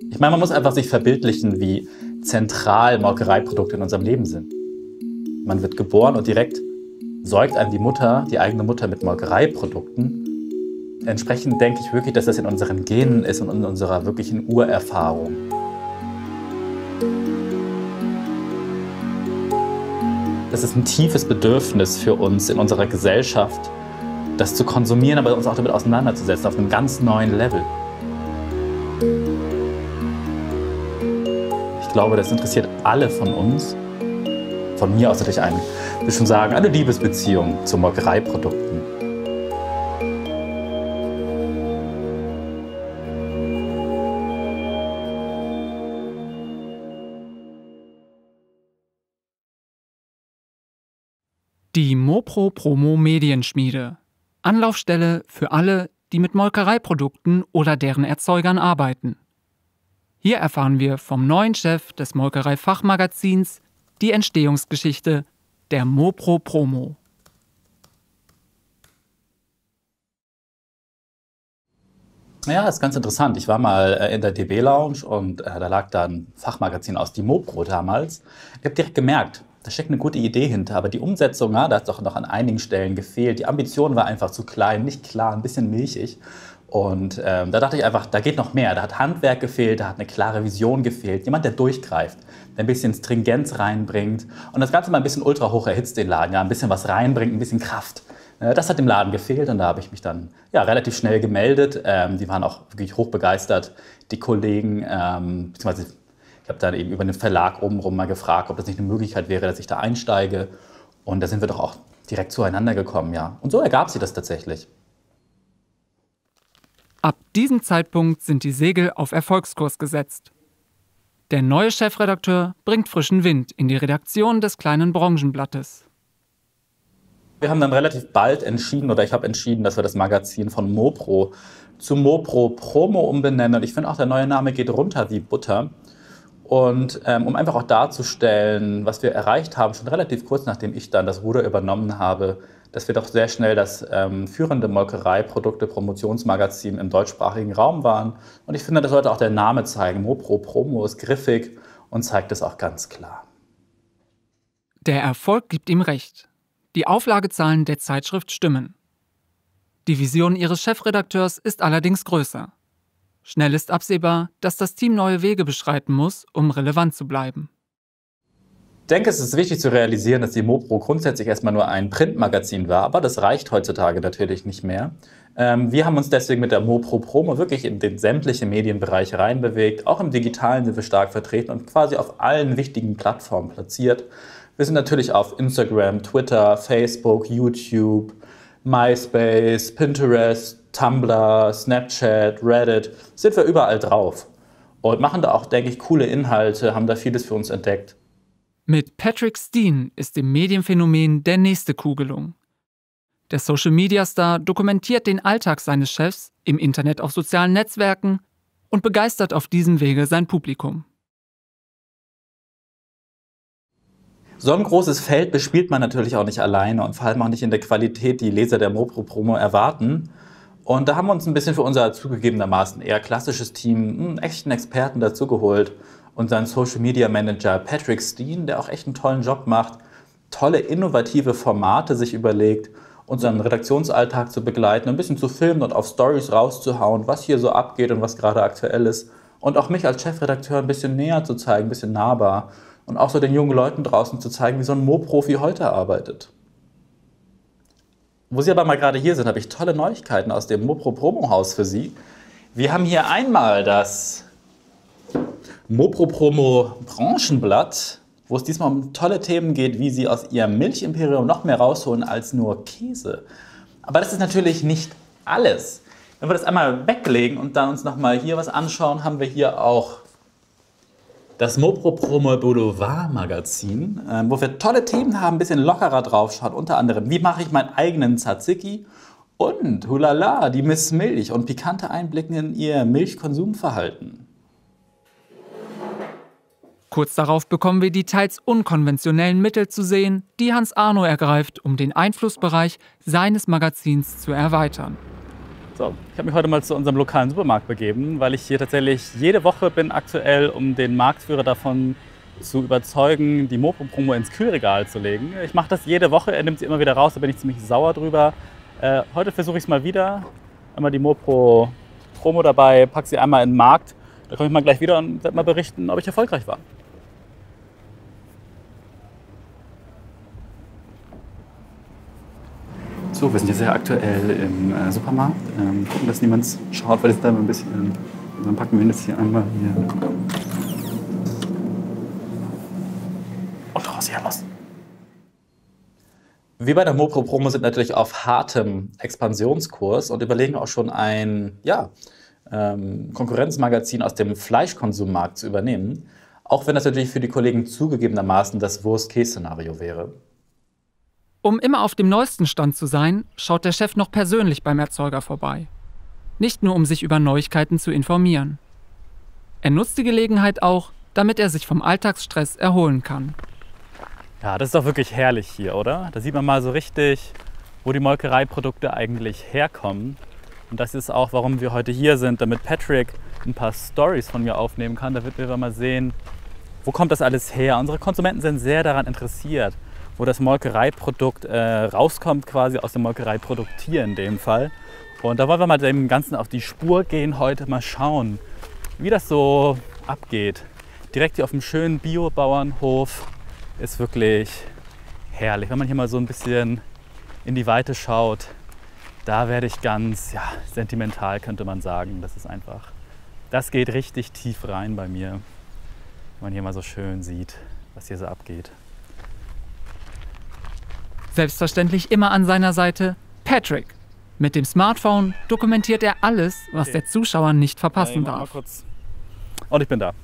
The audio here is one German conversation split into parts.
Ich meine, man muss einfach sich verbildlichen, wie zentral Molkereiprodukte in unserem Leben sind. Man wird geboren und direkt säugt einem die eigene Mutter mit Molkereiprodukten. Entsprechend denke ich wirklich, dass das in unseren Genen ist und in unserer wirklichen Urerfahrung. Das ist ein tiefes Bedürfnis für uns in unserer Gesellschaft, das zu konsumieren, aber uns auch damit auseinanderzusetzen auf einem ganz neuen Level. Ich glaube, das interessiert alle von uns. Von mir aus natürlich eine Liebesbeziehung zu Molkereiprodukten. Die Mopro-Promo Medienschmiede. Anlaufstelle für alle, die mit Molkereiprodukten oder deren Erzeugern arbeiten. Hier erfahren wir vom neuen Chef des Molkerei-Fachmagazins die Entstehungsgeschichte der Mopro-Promo. Ja, ist ganz interessant. Ich war mal in der DB Lounge und da lag da ein Fachmagazin aus, die Mopro damals. Ich habe direkt gemerkt, da steckt eine gute Idee hinter, aber die Umsetzung, da hat es doch noch an einigen Stellen gefehlt. Die Ambition war einfach zu klein, nicht klar, ein bisschen milchig. Und da dachte ich einfach, da geht noch mehr. Da hat Handwerk gefehlt, da hat eine klare Vision gefehlt. Jemand, der durchgreift, der ein bisschen Stringenz reinbringt und das Ganze mal ein bisschen ultra hoch erhitzt, den Laden. Ja, ein bisschen was reinbringt, ein bisschen Kraft. Das hat dem Laden gefehlt und da habe ich mich dann relativ schnell gemeldet. Die waren auch wirklich hochbegeistert, die Kollegen. Beziehungsweise ich habe dann eben über den Verlag obenrum mal gefragt, ob das nicht eine Möglichkeit wäre, dass ich da einsteige. Und da sind wir doch auch direkt zueinander gekommen, ja. Und so ergab sich das tatsächlich. Ab diesem Zeitpunkt sind die Segel auf Erfolgskurs gesetzt. Der neue Chefredakteur bringt frischen Wind in die Redaktion des kleinen Branchenblattes. Wir haben dann relativ bald entschieden, oder ich habe entschieden, dass wir das Magazin von Mopro zu Mopro Promo umbenennen. Und ich finde auch, der neue Name geht runter wie Butter. Und um einfach auch darzustellen, was wir erreicht haben, schon relativ kurz nachdem ich dann das Ruder übernommen habe, dass wir doch sehr schnell das führende Molkereiprodukte-Promotionsmagazin im deutschsprachigen Raum waren. Und ich finde, das sollte auch der Name zeigen. Mopro Promo ist griffig und zeigt es auch ganz klar. Der Erfolg gibt ihm recht. Die Auflagezahlen der Zeitschrift stimmen. Die Vision ihres Chefredakteurs ist allerdings größer. Schnell ist absehbar, dass das Team neue Wege beschreiten muss, um relevant zu bleiben. Ich denke, es ist wichtig zu realisieren, dass die Mopro grundsätzlich erstmal nur ein Printmagazin war, aber das reicht heutzutage natürlich nicht mehr. Wir haben uns deswegen mit der Mopro Promo wirklich in den sämtlichen Medienbereiche reinbewegt. Auch im Digitalen sind wir stark vertreten und quasi auf allen wichtigen Plattformen platziert. Wir sind natürlich auf Instagram, Twitter, Facebook, YouTube, MySpace, Pinterest, Tumblr, Snapchat, Reddit, sind wir überall drauf. Und machen da auch, denke ich, coole Inhalte, haben da vieles für uns entdeckt. Mit Patrick Steen ist dem Medienphänomen der nächste Coup gelungen. Der Social-Media-Star dokumentiert den Alltag seines Chefs im Internet auf sozialen Netzwerken und begeistert auf diesem Wege sein Publikum. So ein großes Feld bespielt man natürlich auch nicht alleine und vor allem auch nicht in der Qualität, die Leser der Mopro Promo erwarten. Und da haben wir uns ein bisschen für unser zugegebenermaßen eher klassisches Team einen echten Experten dazugeholt. Unseren Social Media Manager Patrick Steen, der auch echt einen tollen Job macht, tolle innovative Formate sich überlegt, unseren Redaktionsalltag zu begleiten, ein bisschen zu filmen und auf Stories rauszuhauen, was hier so abgeht und was gerade aktuell ist. Und auch mich als Chefredakteur ein bisschen näher zu zeigen, ein bisschen nahbar. Und auch so den jungen Leuten draußen zu zeigen, wie so ein Mo-Profi heute arbeitet. Wo Sie aber mal gerade hier sind, habe ich tolle Neuigkeiten aus dem Mopro Promo Haus für Sie. Wir haben hier einmal das Mopro Promo Branchenblatt, wo es diesmal um tolle Themen geht, wie Sie aus Ihrem Milchimperium noch mehr rausholen als nur Käse. Aber das ist natürlich nicht alles. Wenn wir das einmal weglegen und dann uns nochmal hier was anschauen, haben wir hier auch das Mopro Promo Boulevard Magazin, wo wir tolle Themen haben, ein bisschen lockerer draufschauen. Unter anderem, wie mache ich meinen eigenen Tzatziki? Und, hulala, die Miss Milch und pikante Einblicke in ihr Milchkonsumverhalten. Kurz darauf bekommen wir die teils unkonventionellen Mittel zu sehen, die Hans Arno ergreift, um den Einflussbereich seines Magazins zu erweitern. So, ich habe mich heute mal zu unserem lokalen Supermarkt begeben, weil ich hier tatsächlich jede Woche bin aktuell, um den Marktführer davon zu überzeugen, die Mopro-Promo ins Kühlregal zu legen. Ich mache das jede Woche, er nimmt sie immer wieder raus, da bin ich ziemlich sauer drüber. Heute versuche ich es mal wieder. Einmal die Mopro-Promo dabei, packe sie einmal in den Markt. Da komme ich mal gleich wieder und werde mal berichten, ob ich erfolgreich war. So, wir sind jetzt ja aktuell im Supermarkt. Gucken, dass niemand schaut, weil es da mal ein bisschen. Dann packen wir das hier einmal hier. Und raus hier los. Wir bei der Mopro-Promo sind natürlich auf hartem Expansionskurs und überlegen auch schon ein Konkurrenzmagazin aus dem Fleischkonsummarkt zu übernehmen. Auch wenn das natürlich für die Kollegen zugegebenermaßen das Worst-Case-Szenario wäre. Um immer auf dem neuesten Stand zu sein, schaut der Chef noch persönlich beim Erzeuger vorbei. Nicht nur, um sich über Neuigkeiten zu informieren. Er nutzt die Gelegenheit auch, damit er sich vom Alltagsstress erholen kann. Ja, das ist doch wirklich herrlich hier, oder? Da sieht man mal so richtig, wo die Molkereiprodukte eigentlich herkommen. Und das ist auch, warum wir heute hier sind, damit Patrick ein paar Storys von mir aufnehmen kann. Da wird wir mal sehen, wo kommt das alles her. Unsere Konsumenten sind sehr daran interessiert, wo das Molkereiprodukt rauskommt, quasi aus dem Molkereiprodukt hier in dem Fall. Und da wollen wir mal dem Ganzen auf die Spur gehen heute, mal schauen, wie das so abgeht. Direkt hier auf dem schönen Biobauernhof ist wirklich herrlich. Wenn man hier mal so ein bisschen in die Weite schaut, da werde ich ganz sentimental, könnte man sagen. Das ist einfach, das geht richtig tief rein bei mir, wenn man hier mal so schön sieht, was hier so abgeht. Selbstverständlich immer an seiner Seite Patrick. Mit dem Smartphone dokumentiert er alles, was der Zuschauer nicht verpassen darf. Und ich bin da.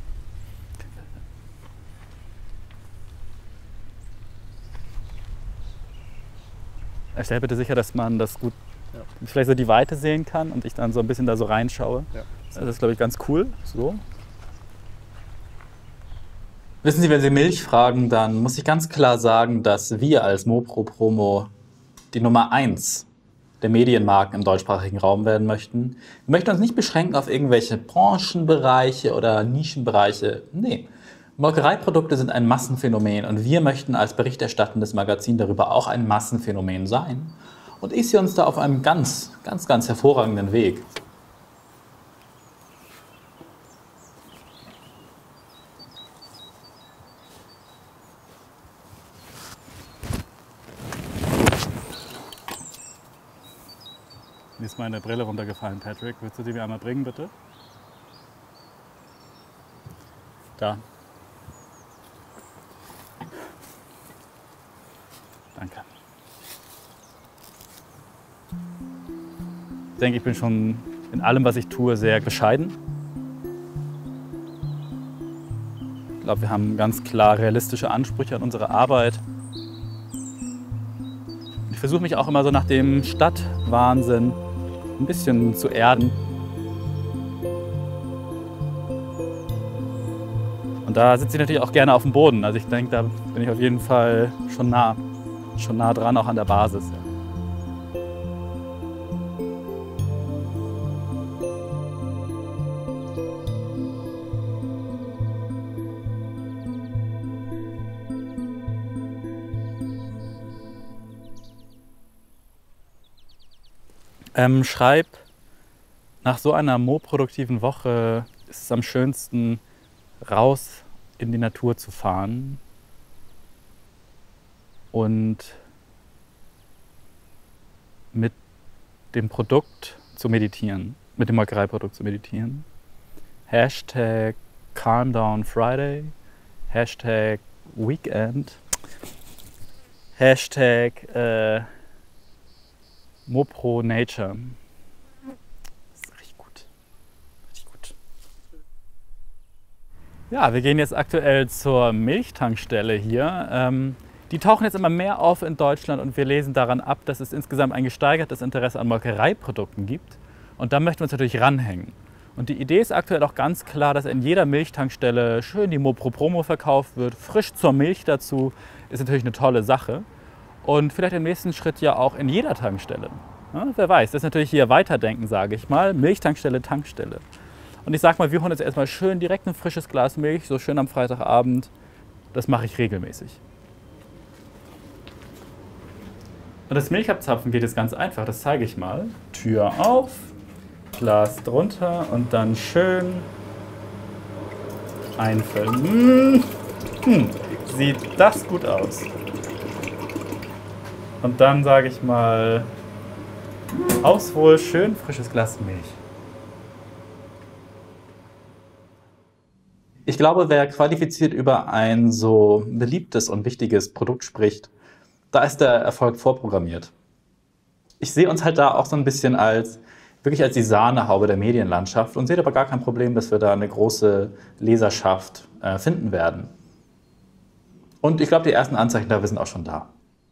Stell bitte sicher, dass man das gut, vielleicht so die Weite sehen kann und ich dann so ein bisschen da so reinschaue. Ja. Das ist, glaube ich, ganz cool. So. Wissen Sie, wenn Sie Milch fragen, dann muss ich ganz klar sagen, dass wir als Mopro-Promo die Nummer 1 der Medienmarken im deutschsprachigen Raum werden möchten. Wir möchten uns nicht beschränken auf irgendwelche Branchenbereiche oder Nischenbereiche. Nee, Molkereiprodukte sind ein Massenphänomen und wir möchten als berichterstattendes Magazin darüber auch ein Massenphänomen sein. Und ich sehe uns da auf einem ganz hervorragenden Weg. Mir ist meine Brille runtergefallen, Patrick. Willst du die mir einmal bringen, bitte? Da. Danke. Ich denke, ich bin schon in allem, was ich tue, sehr bescheiden. Ich glaube, wir haben ganz klar realistische Ansprüche an unsere Arbeit. Ich versuche mich auch immer so nach dem Stadtwahnsinn ein bisschen zu erden. Und da sitze ich natürlich auch gerne auf dem Boden. Also ich denke, da bin ich auf jeden Fall schon nah dran, auch an der Basis. Schreib, nach so einer mooproduktiven Woche ist es am schönsten, raus in die Natur zu fahren und mit dem Produkt zu meditieren, mit dem Molkereiprodukt zu meditieren. Hashtag Calm Down Friday, Hashtag Weekend, Hashtag Mopro Nature. Das ist richtig gut. Richtig gut. Ja, wir gehen jetzt aktuell zur Milchtankstelle hier. Die tauchen jetzt immer mehr auf in Deutschland und wir lesen daran ab, dass es insgesamt ein gesteigertes Interesse an Molkereiprodukten gibt. Und da möchten wir uns natürlich ranhängen. Und die Idee ist aktuell auch ganz klar, dass in jeder Milchtankstelle schön die Mopro Promo verkauft wird. Frisch zur Milch dazu ist natürlich eine tolle Sache. Und vielleicht im nächsten Schritt ja auch in jeder Tankstelle. Ja, wer weiß, das ist natürlich hier Weiterdenken, sage ich mal. Milchtankstelle, Tankstelle. Und ich sag mal, wir holen jetzt erstmal schön direkt ein frisches Glas Milch, so schön am Freitagabend. Das mache ich regelmäßig. Und das Milchabzapfen geht jetzt ganz einfach, das zeige ich mal. Tür auf, Glas drunter und dann schön einfüllen. Sieht das gut aus. Und dann sage ich mal, Auswohl, schön frisches Glas Milch. Ich glaube, wer qualifiziert über ein so beliebtes und wichtiges Produkt spricht, da ist der Erfolg vorprogrammiert. Ich sehe uns halt da auch so ein bisschen wirklich als die Sahnehaube der Medienlandschaft und sehe aber gar kein Problem, dass wir da eine große Leserschaft finden werden. Und ich glaube, die ersten Anzeichen dafür sind auch schon da.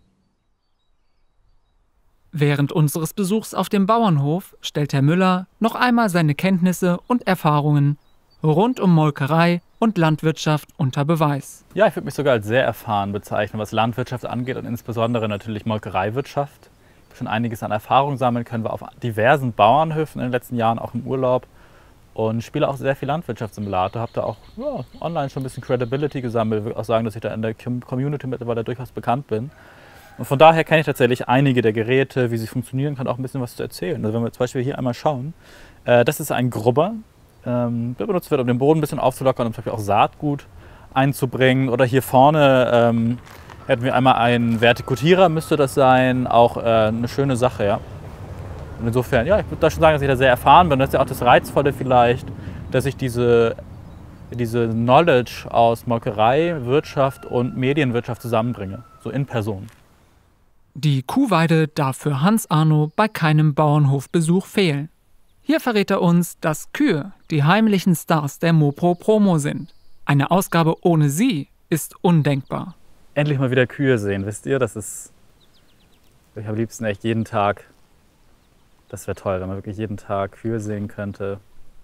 Während unseres Besuchs auf dem Bauernhof stellt Herr Müller noch einmal seine Kenntnisse und Erfahrungen rund um Molkerei und Landwirtschaft unter Beweis. Ja, ich würde mich sogar als sehr erfahren bezeichnen, was Landwirtschaft angeht und insbesondere natürlich Molkereiwirtschaft. Ich habe schon einiges an Erfahrung sammeln können, war auf diversen Bauernhöfen in den letzten Jahren, auch im Urlaub und spiele auch sehr viel Landwirtschaftssimulator. Habe da auch online schon ein bisschen Credibility gesammelt. Ich würde auch sagen, dass ich da in der Community mittlerweile durchaus bekannt bin. Und von daher kenne ich tatsächlich einige der Geräte, wie sie funktionieren, kann auch ein bisschen was zu erzählen. Also wenn wir zum Beispiel hier einmal schauen, das ist ein Grubber, der benutzt wird, um den Boden ein bisschen aufzulockern, um zum Beispiel auch Saatgut einzubringen. Oder hier vorne hätten wir einmal einen Vertikutierer, müsste das sein, auch eine schöne Sache, ja. Und insofern, ja, ich würde da schon sagen, dass ich da sehr erfahren bin. Das ist ja auch das Reizvolle vielleicht, dass ich diese Knowledge aus Molkerei, Wirtschaft und Medienwirtschaft zusammenbringe, so in Person. Die Kuhweide darf für Hans Arno bei keinem Bauernhofbesuch fehlen. Hier verrät er uns, dass Kühe die heimlichen Stars der Mopro-Promo sind. Eine Ausgabe ohne sie ist undenkbar. Endlich mal wieder Kühe sehen, wisst ihr? Das ist, ich am liebsten echt jeden Tag. Das wäre toll, wenn man wirklich jeden Tag Kühe sehen könnte.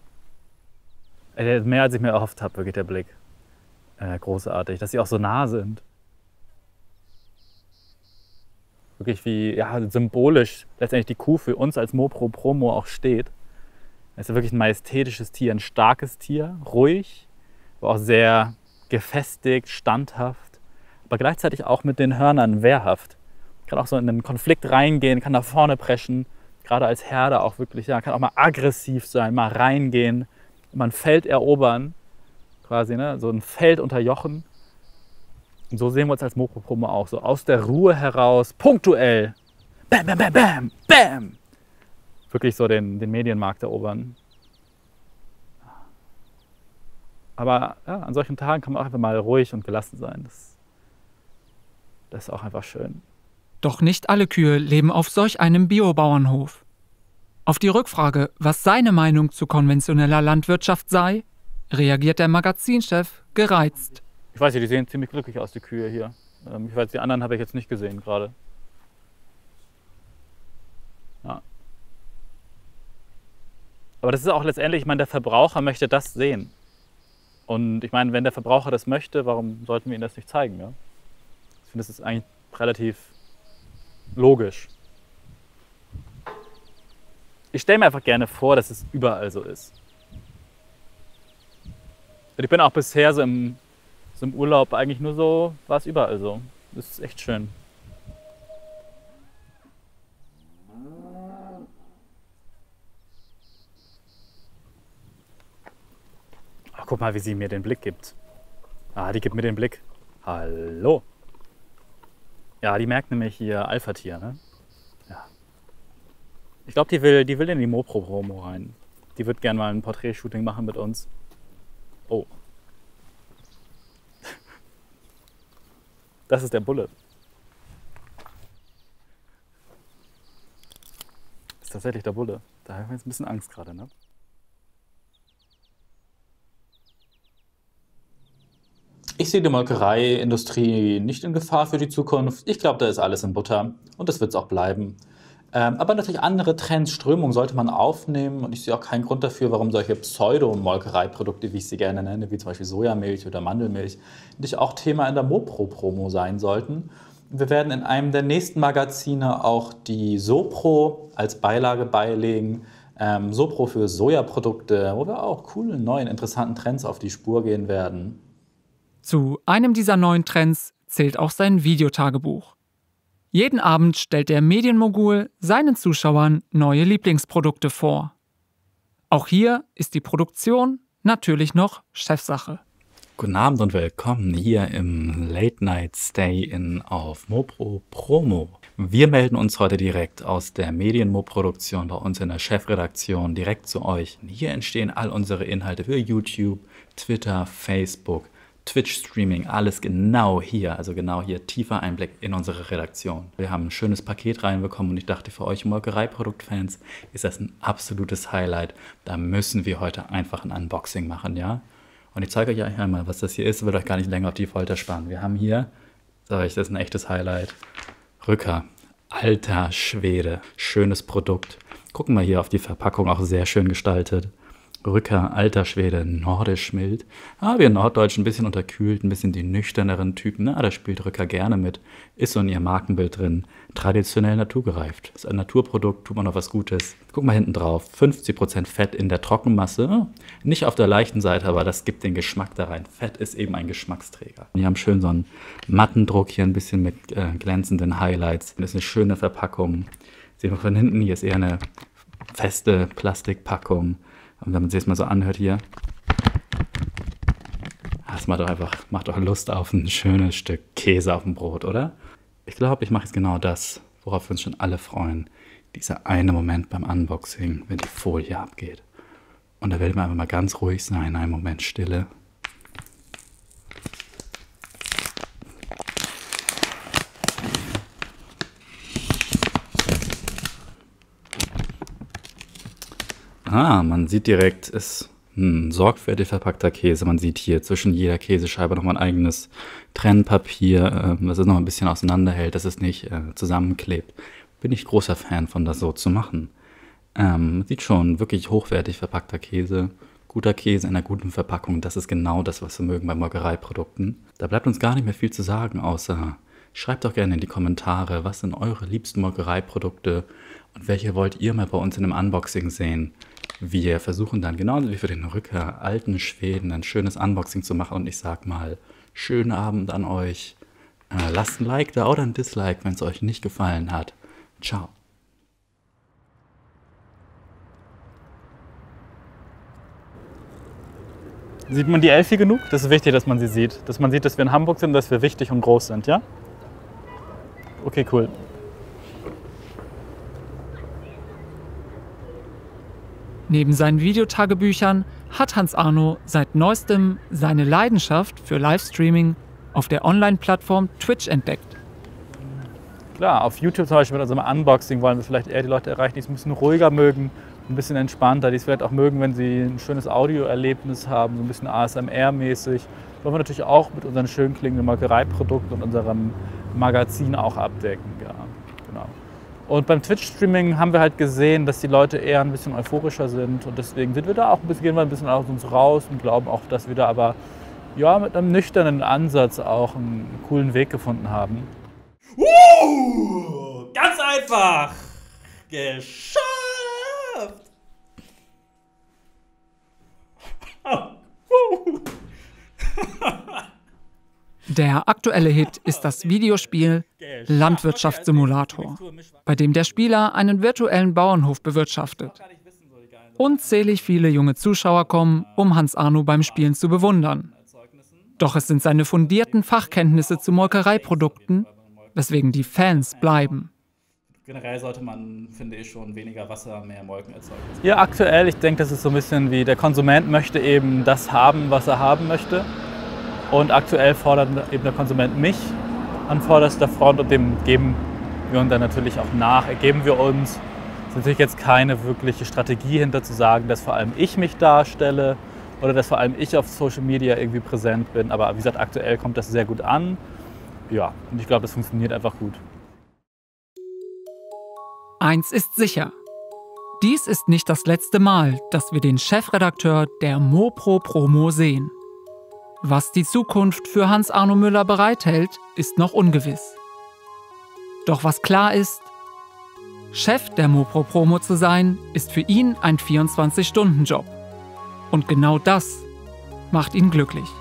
Mehr als ich mir erhofft habe, wirklich der Blick. Großartig, dass sie auch so nah sind. Wirklich wie symbolisch letztendlich die Kuh für uns als Mopro-Promo auch steht. Es ist ja wirklich ein majestätisches Tier, ein starkes Tier, ruhig, aber auch sehr gefestigt, standhaft, aber gleichzeitig auch mit den Hörnern wehrhaft. Kann auch so in einen Konflikt reingehen, kann nach vorne preschen, gerade als Herde auch wirklich, kann auch mal aggressiv sein, mal reingehen, mal ein Feld erobern, quasi, ne? So ein Feld unterjochen. Und so sehen wir uns als Mopro-Promo auch, so aus der Ruhe heraus, punktuell, bam, bam, bam, bam, bam, wirklich so den Medienmarkt erobern. Aber ja, an solchen Tagen kann man auch einfach mal ruhig und gelassen sein. Das ist auch einfach schön. Doch nicht alle Kühe leben auf solch einem Biobauernhof. Auf die Rückfrage, was seine Meinung zu konventioneller Landwirtschaft sei, reagiert der Magazinchef gereizt. Ich weiß nicht, die sehen ziemlich glücklich aus, die Kühe hier. Ich weiß, die anderen habe ich jetzt nicht gesehen gerade. Ja. Aber das ist auch letztendlich, ich meine, der Verbraucher möchte das sehen. Und ich meine, wenn der Verbraucher das möchte, warum sollten wir ihm das nicht zeigen? Ja? Ich finde, das ist eigentlich relativ logisch. Ich stelle mir einfach gerne vor, dass es überall so ist. Und ich bin auch bisher so im Urlaub eigentlich nur so, war es überall so. Das ist echt schön. Ach, guck mal, wie sie mir den Blick gibt. Ah, die gibt mir den Blick. Hallo. Ja, die merkt nämlich hier Alpha-Tier, ne? Ja. Ich glaube, die will in die Mopro-Promo rein. Die wird gerne mal ein Porträtshooting machen mit uns. Oh. Das ist der Bulle. Das ist tatsächlich der Bulle. Da haben wir jetzt ein bisschen Angst gerade, ne? Ich sehe die Molkereiindustrie nicht in Gefahr für die Zukunft. Ich glaube, da ist alles in Butter und das wird es auch bleiben. Aber natürlich andere Trends, Strömungen sollte man aufnehmen und ich sehe auch keinen Grund dafür, warum solche Pseudo-Molkereiprodukte, wie ich sie gerne nenne, wie zum Beispiel Sojamilch oder Mandelmilch, nicht auch Thema in der Mopro-Promo sein sollten. Wir werden in einem der nächsten Magazine auch die Sopro als Beilage beilegen. Sopro für Sojaprodukte, wo wir auch coolen, neuen, interessanten Trends auf die Spur gehen werden. Zu einem dieser neuen Trends zählt auch sein Videotagebuch. Jeden Abend stellt der Medienmogul seinen Zuschauern neue Lieblingsprodukte vor. Auch hier ist die Produktion natürlich noch Chefsache. Guten Abend und willkommen hier im Late Night Stay-In auf Mopro Promo. Wir melden uns heute direkt aus der Medienmo-Produktion bei uns in der Chefredaktion direkt zu euch. Hier entstehen all unsere Inhalte für YouTube, Twitter, Facebook, Twitch-Streaming, alles genau hier, also genau hier, tiefer Einblick in unsere Redaktion. Wir haben ein schönes Paket reinbekommen und ich dachte, für euch Molkereiproduktfans ist das ein absolutes Highlight. Da müssen wir heute einfach ein Unboxing machen, ja? Und ich zeige euch einmal, was das hier ist, wird euch gar nicht länger auf die Folter spannen. Wir haben hier, sage ich, das ist ein echtes Highlight, Rücker. Alter Schwede, schönes Produkt. Gucken wir hier auf die Verpackung, auch sehr schön gestaltet. Rücker, alter Schwede, nordisch mild. Wir Norddeutschen ein bisschen unterkühlt, ein bisschen die nüchterneren Typen. Da spielt Rücker gerne mit. Ist so in ihr Markenbild drin. Traditionell naturgereift. Ist ein Naturprodukt, tut man noch was Gutes. Guck mal hinten drauf. 50% Fett in der Trockenmasse. Nicht auf der leichten Seite, aber das gibt den Geschmack da rein. Fett ist eben ein Geschmacksträger. Wir haben schön so einen Mattendruck hier, ein bisschen mit glänzenden Highlights. Das ist eine schöne Verpackung. Sehen wir von hinten, hier ist eher eine feste Plastikpackung. Und wenn man sich das mal so anhört hier, das macht doch Lust auf ein schönes Stück Käse auf dem Brot, oder? Ich glaube, ich mache jetzt genau das, worauf wir uns schon alle freuen. Dieser eine Moment beim Unboxing, wenn die Folie abgeht. Und da werden wir einfach mal ganz ruhig sein, einen Moment Stille. Man sieht direkt, es ist ein sorgfältig verpackter Käse. Man sieht hier zwischen jeder Käsescheibe nochmal ein eigenes Trennpapier, das es noch ein bisschen auseinanderhält, dass es nicht zusammenklebt. Bin ich großer Fan von, das so zu machen. Man sieht schon, wirklich hochwertig verpackter Käse. Guter Käse in einer guten Verpackung, das ist genau das, was wir mögen bei Molkereiprodukten. Da bleibt uns gar nicht mehr viel zu sagen, außer schreibt doch gerne in die Kommentare, was sind eure liebsten Molkereiprodukte und welche wollt ihr mal bei uns in einem Unboxing sehen. Wir versuchen dann genauso wie für den Rücker alten Schweden ein schönes Unboxing zu machen und ich sag mal, schönen Abend an euch. Lasst ein Like da oder ein Dislike, wenn es euch nicht gefallen hat. Ciao. Sieht man die Elfi genug? Das ist wichtig, dass man sie sieht. Dass man sieht, dass wir in Hamburg sind und dass wir wichtig und groß sind, ja? Okay, cool. Neben seinen Videotagebüchern hat Hans Arno seit neuestem seine Leidenschaft für Livestreaming auf der Online-Plattform Twitch entdeckt. Klar, auf YouTube zum Beispiel mit unserem Unboxing wollen wir vielleicht eher die Leute erreichen, die es ein bisschen ruhiger mögen, ein bisschen entspannter, die es vielleicht auch mögen, wenn sie ein schönes Audioerlebnis haben, so ein bisschen ASMR-mäßig. Das wollen wir natürlich auch mit unseren schön klingenden Molkereiprodukten und unserem Magazin auch abdecken. Ja, genau. Und beim Twitch-Streaming haben wir halt gesehen, dass die Leute eher ein bisschen euphorischer sind und deswegen sind wir da auch gehen wir ein bisschen aus uns raus und glauben auch, dass wir da aber ja, mit einem nüchternen Ansatz auch einen coolen Weg gefunden haben. Ganz einfach! Geschafft! Der aktuelle Hit ist das Videospiel Landwirtschaftssimulator, bei dem der Spieler einen virtuellen Bauernhof bewirtschaftet. Unzählig viele junge Zuschauer kommen, um Hans Arno beim Spielen zu bewundern. Doch es sind seine fundierten Fachkenntnisse zu Molkereiprodukten, weswegen die Fans bleiben. Generell sollte man, finde ich, schon weniger Wasser, mehr Molken erzeugen. Ja, aktuell, ich denke, das ist so ein bisschen wie der Konsument möchte eben das haben, was er haben möchte. Und aktuell fordert eben der Konsument mich an vorderster Front und dem geben wir uns dann natürlich auch nach, ergeben wir uns. Es ist natürlich jetzt keine wirkliche Strategie hinter zu sagen, dass vor allem ich mich darstelle oder dass vor allem ich auf Social Media irgendwie präsent bin. Aber wie gesagt, aktuell kommt das sehr gut an. Ja, und ich glaube, das funktioniert einfach gut. Eins ist sicher. Dies ist nicht das letzte Mal, dass wir den Chefredakteur der Mopro Promo sehen. Was die Zukunft für Hans Arno Müller bereithält, ist noch ungewiss. Doch was klar ist, Chef der Mopro Promo zu sein, ist für ihn ein 24-Stunden-Job. Und genau das macht ihn glücklich.